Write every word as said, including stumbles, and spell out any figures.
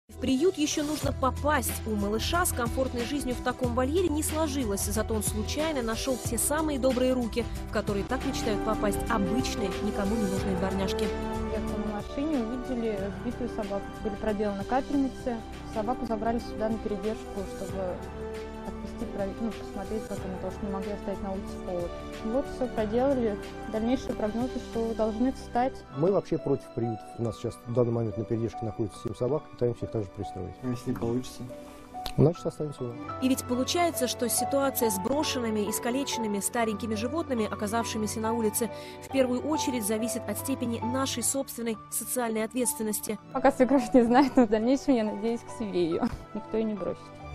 В приют еще нужно попасть. У малыша с комфортной жизнью в таком вольере не сложилось, зато он случайно нашел те самые добрые руки, в которые так мечтают попасть обычные, никому не нужные дворняжки. Ехали на машине, увидели сбитую собаку. Были проделаны капельницы. Собаку забрали сюда на передержку, чтобы отвезти, ну, посмотреть, как она, потому что не могли оставить на улице холод. Вот все проделали. Дальнейшие прогнозы, что должны встать. Мы вообще против приютов. У нас сейчас в данный момент на передержке находится семь собак, пытаемся их также пристроить. А если не получится? Значит, останется. И ведь получается, что ситуация с брошенными, искалеченными, старенькими животными, оказавшимися на улице, в первую очередь зависит от степени нашей собственной социальной ответственности. Пока свекровь не знает, но в дальнейшем, я надеюсь, к себе ее никто и не бросит.